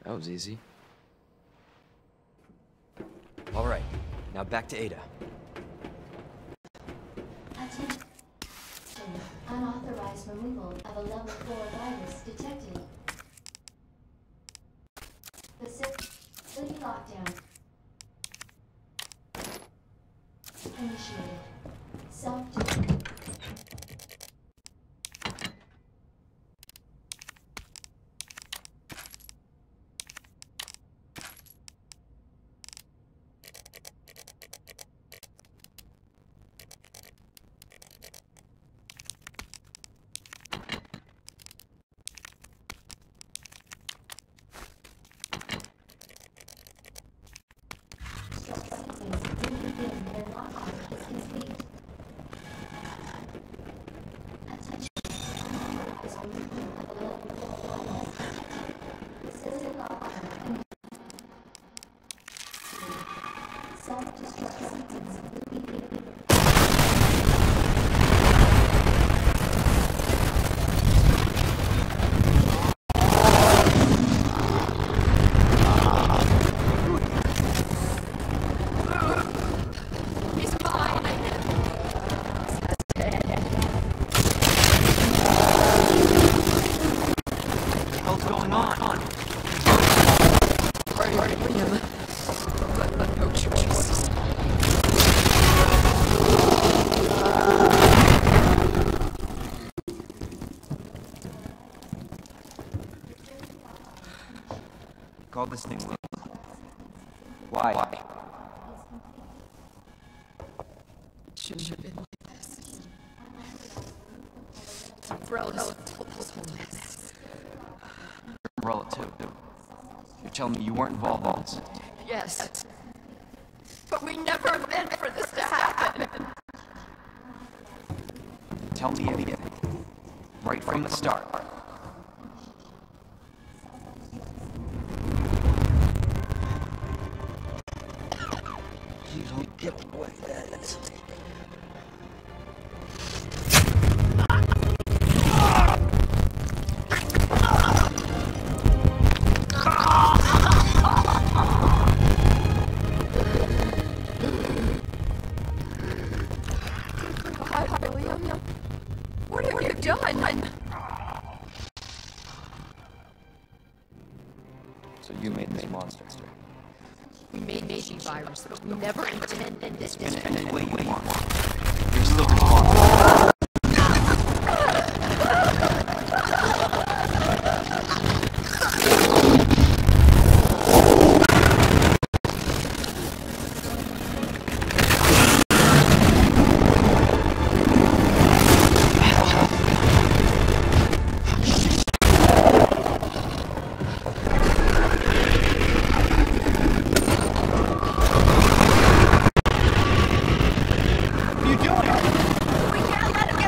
That was easy. All right, now back to Ada. Attention. Unauthorized removal of a level 4 virus detected. Facility lockdown. Initiated. Self-destruct. Call this thing Will. Why? Shouldn't have been like this. Umbrella told this whole mess. Umbrella too. You're telling me you weren't involved in this? Yes. But we never meant for this to happen. Tell me everything. Right from the start. You don't get away with that. God, William. What have you done? So you made this monster. We made Nation virus, but we never intended this. Spin it any way you want. You're still responsible. We can't let him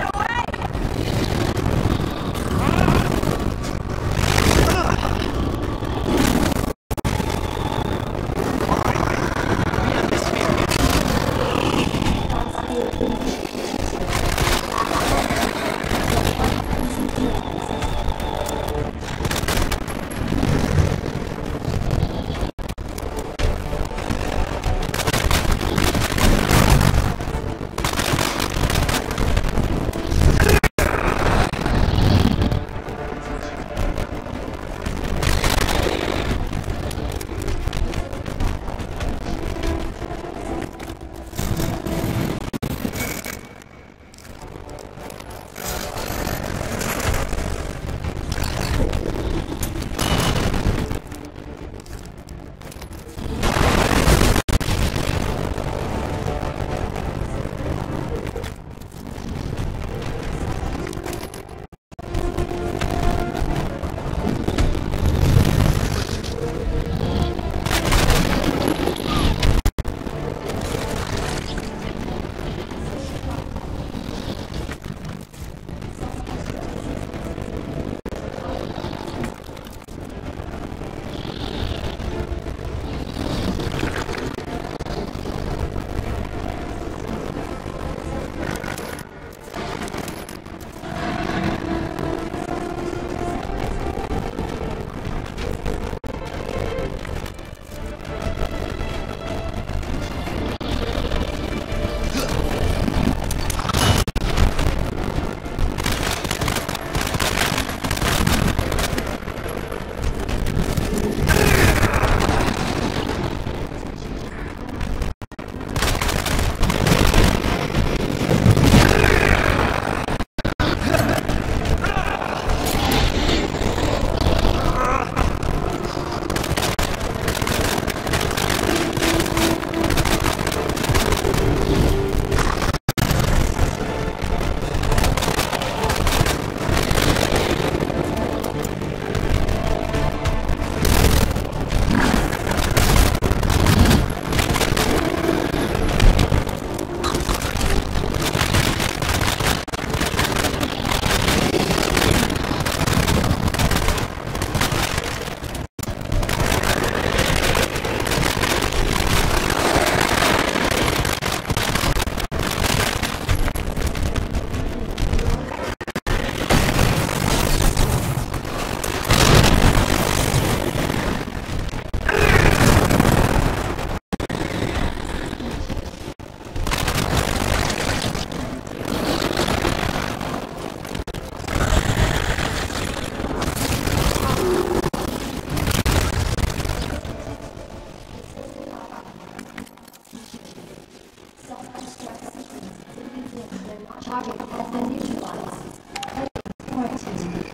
Target has been neutralized. Quarantine.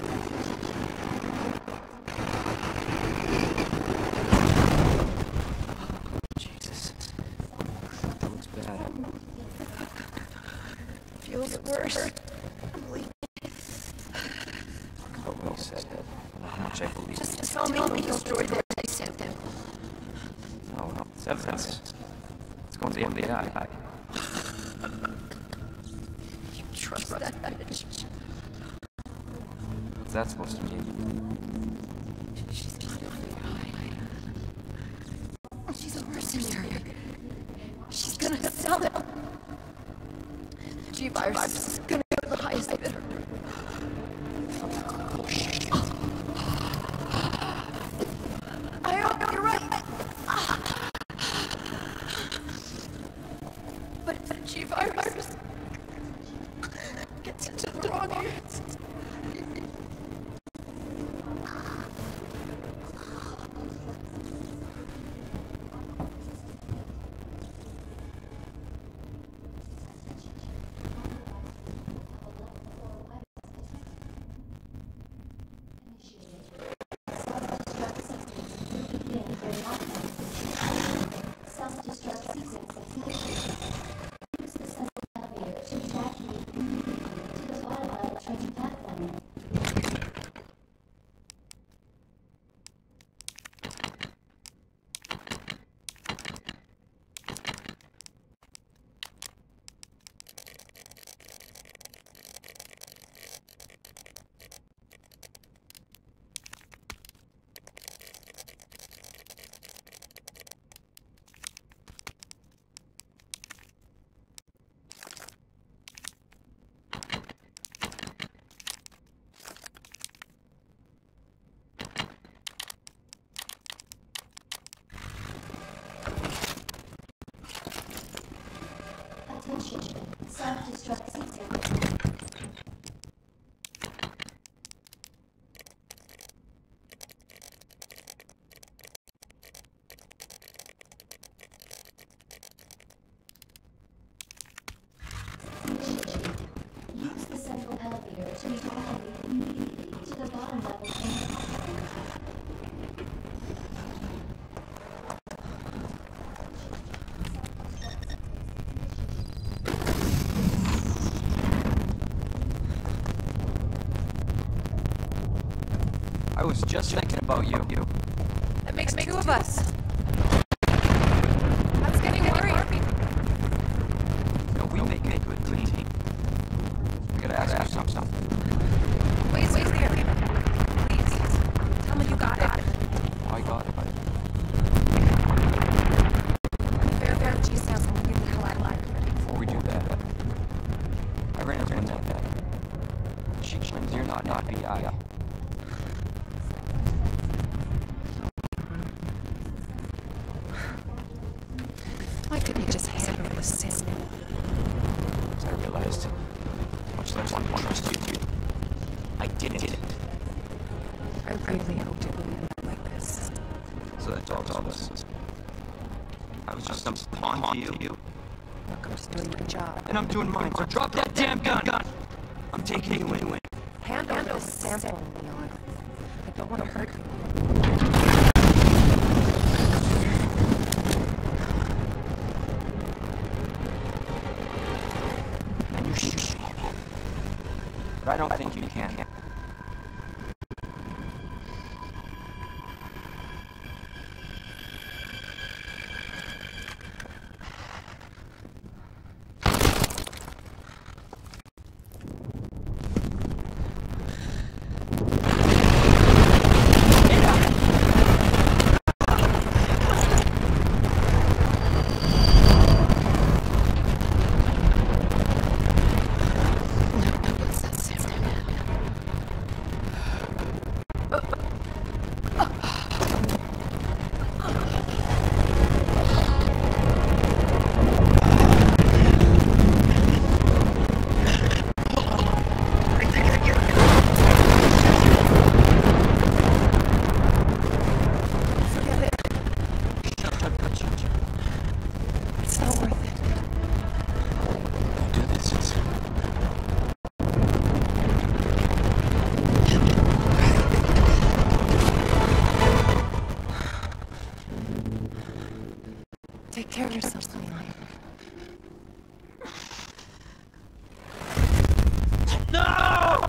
Jesus. That looks bad. Feels worse. I'm bleeding. But what you said, how much I believe. Just tell me we destroyed their system. No, it's evidence. It's going to the FBI. You trust that bitch? What's that supposed to mean? She's just an FBI. She's a mercenary. She's gonna sell it. G-Virus is gonna go to the highest bidder. I hope you're right. But G-Virus gets into the wrong hands. Self-destruct sequence initiated. Use the central elevator to evacuate to the bottom of the train platform. Attention, self-destruct sequence. Initiated. Use the central elevator to evacuate immediately to the bottom level train platform. I was just thinking about you. That makes two of us. I was getting worried. No, we make a good team. I gotta ask you something. Wait there. Please. Tell me you got it. I got it. Fair G-Sounds and get the hell out of line. Before we do that, I ran into Annette. She claims you're not FBI. Why couldn't you just hand over the sin? As I realized, much less I trust you. I did it. I really hoped it wouldn't end up like this. So that's all this. I was just some pawn to you. Look, I'm just doing my job. And I'm doing mine, so drop that damn gun! I'm taking you in. Hand over the sample, Leon. I don't want to hurt you. And you shoot me. But I don't think you can. Take care of yourself, Leon. No!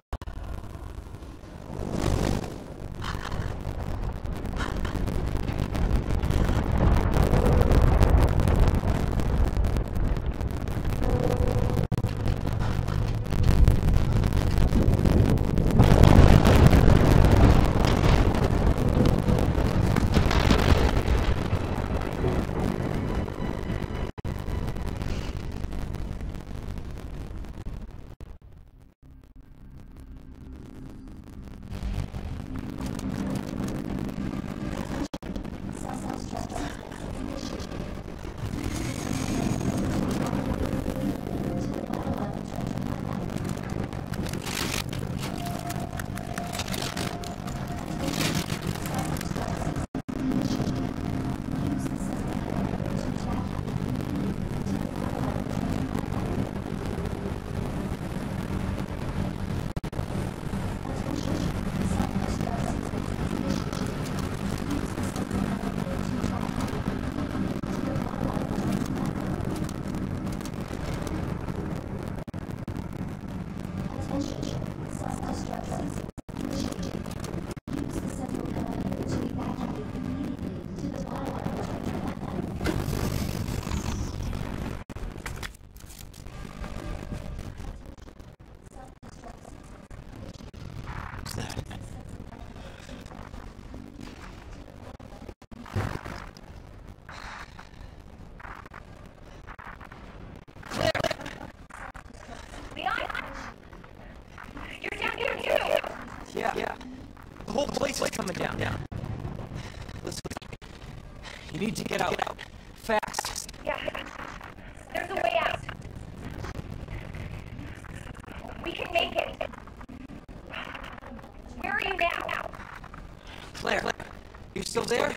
Yeah. The whole place is coming down. Listen, you need to get out. Fast. Yeah. There's a way out. We can make it. Where are you now? Claire, you still there?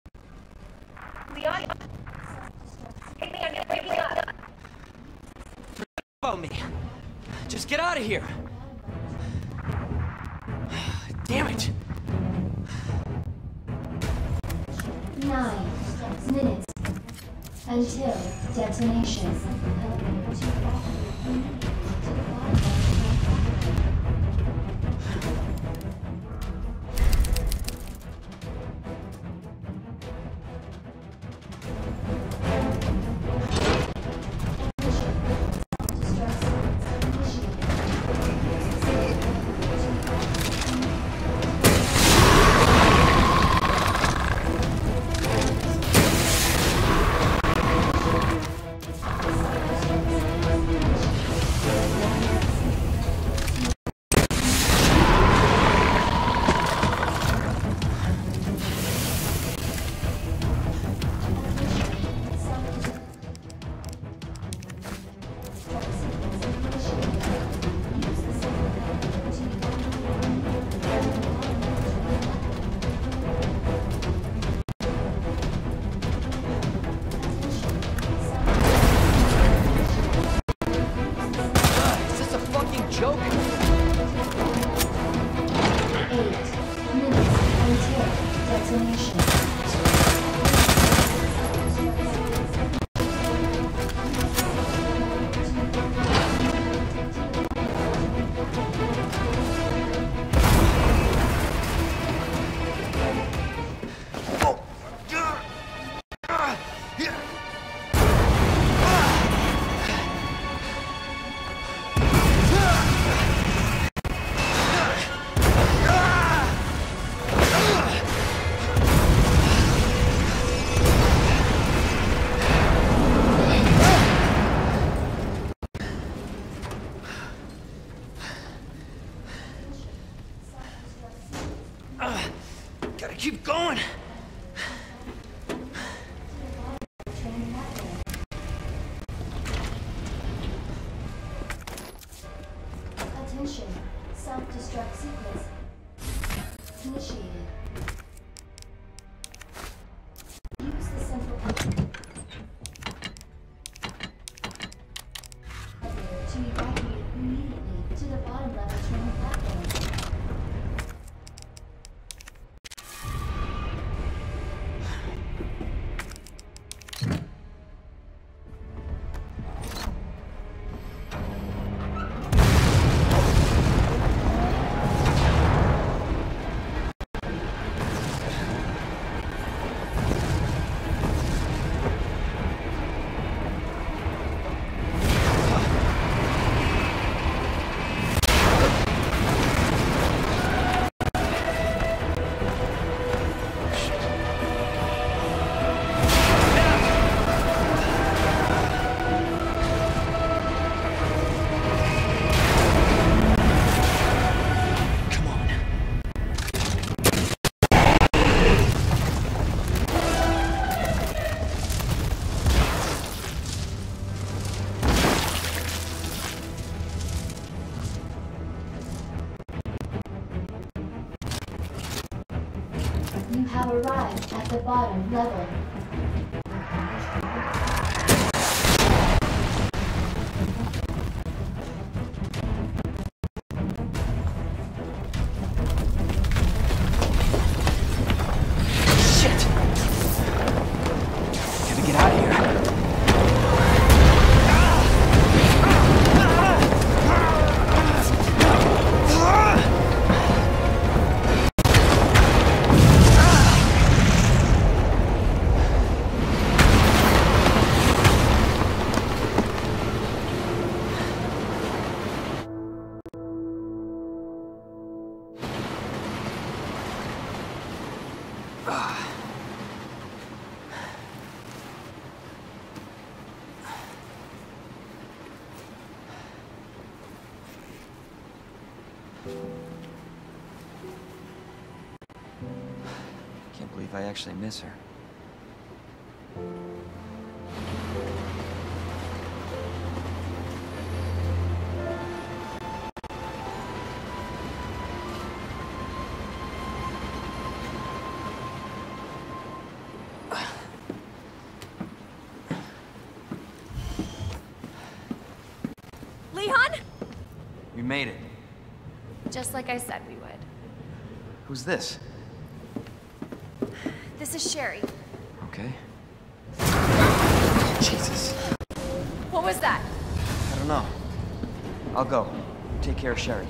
Leon? Hey, Leon, you're breaking up. Forget about me. Just get out of here. Damn it. 9 minutes until detonation. Joke? 8 minutes until detonation. Gotta keep going. Attention, self-destruct sequence initiated. Use the central elevator to evacuate immediately to the bottom level train platform. bottom level. Shit! Gotta get out of here. Can't believe I actually miss her. Leon? We made it. Just like I said we would. Who's this? This is Sherry. Okay. Jesus. What was that? I don't know. I'll go. Take care of Sherry.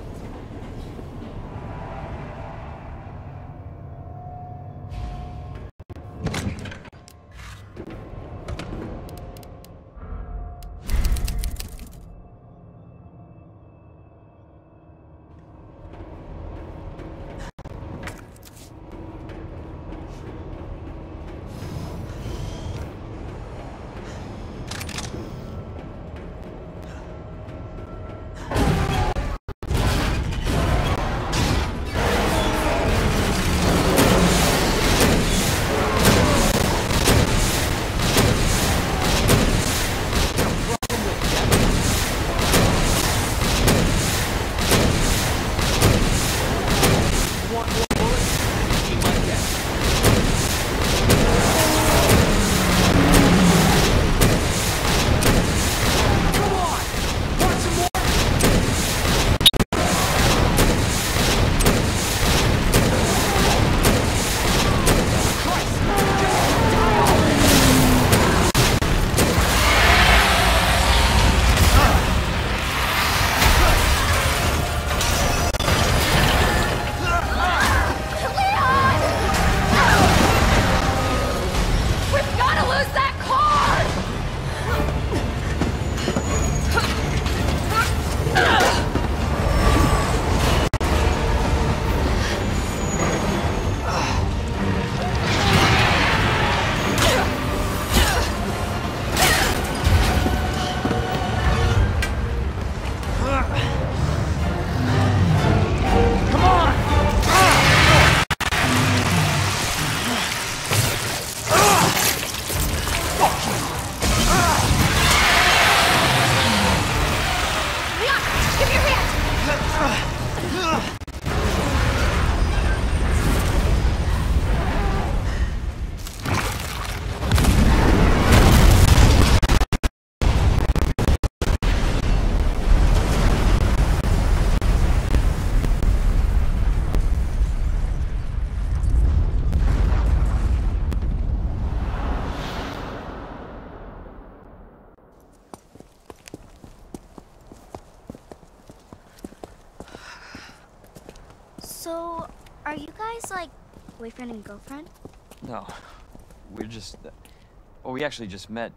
So, are you guys like boyfriend and girlfriend? No. We're just... well, we actually just met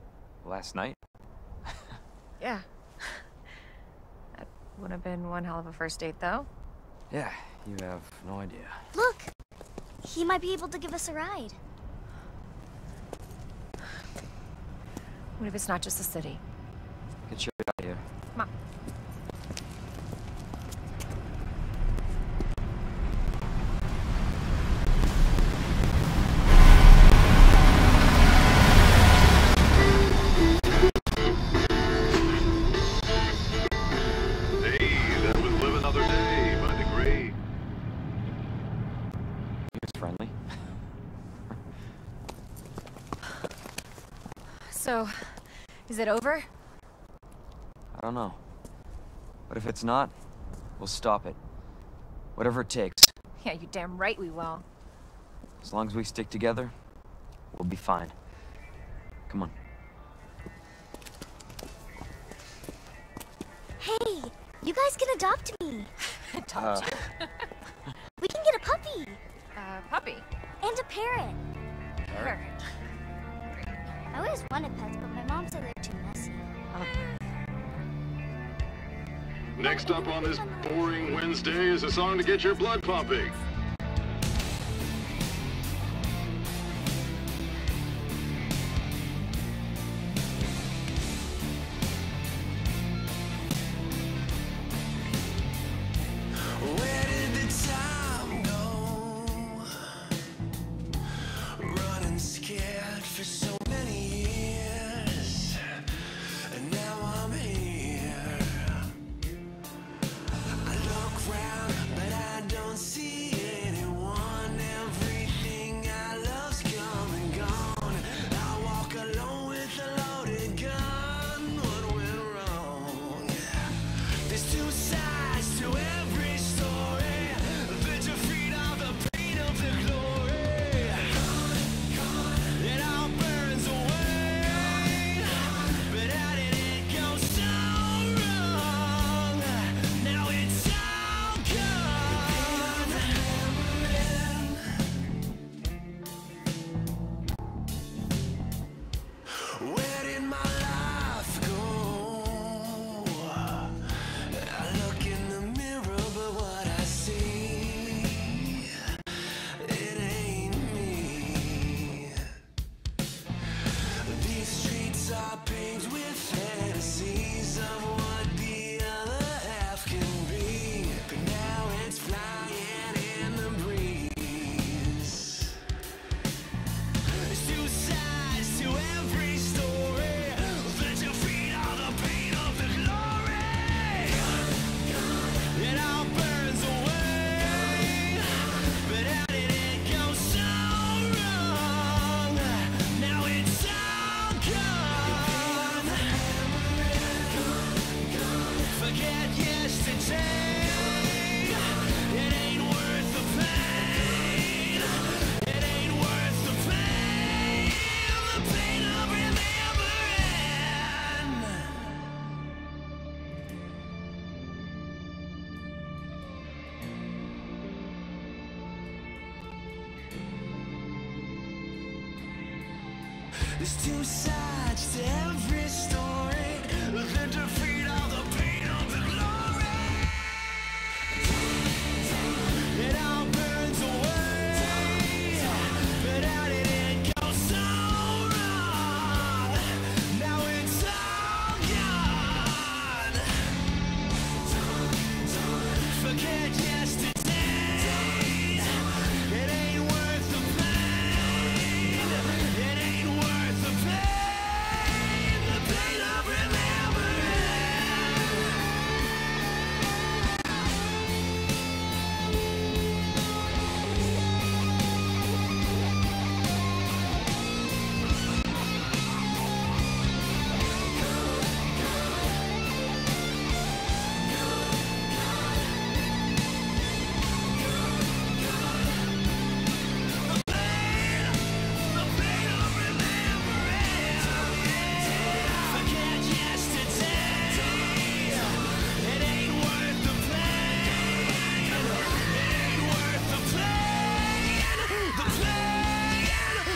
last night. Yeah. That would have been one hell of a first date, though. Yeah, you have no idea. Look! He might be able to give us a ride. What if it's not just the city? Get you out of here. Come on. Hey, that was Live Another Day by The Gray. He was friendly. So, is it over? I don't know. But if it's not, we'll stop it. Whatever it takes. Yeah, you damn right we will. As long as we stick together, we'll be fine. Come on. Hey, you guys can adopt me. Adopt you. We can get a puppy Puppy. and a parrot. Parrot. I always wanted pets, but my mom said they're too messy. Next up on this boring Wednesday is a song to get your blood pumping. Where did the time go? Running scared for so many years, and now I'm here. I look round, but I don't see anyone. Everything I love's come and gone. I walk alone with a loaded gun. What went wrong? There's two sides to every story. The defeat of the pain of the glory. It all burns away. But how did it go so wrong? Now it's all gone. Where did my life go? I look in the mirror, but what I see, it ain't me. These streets are paved with fantasies of what the other half can be, but now it's flying in the breeze. There's two sides to every story. The defeat of the pain of the glory. It all burns away. But how did it go so wrong? Now it's all gone. Forget yesterday. It ain't worth the pain. It ain't worth the pain. The pain of remembering. There's two sides to every story. The defeat of the pain of the glory. It all burns away. But how did it go so wrong? Now it's all gone. Forget yesterday. It ain't worth the pain. It ain't worth the pain. The pain of remembering. The pain of remembering. Forget yesterday. It ain't worth the pain. It ain't worth the pain. The pain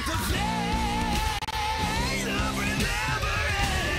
of remembering.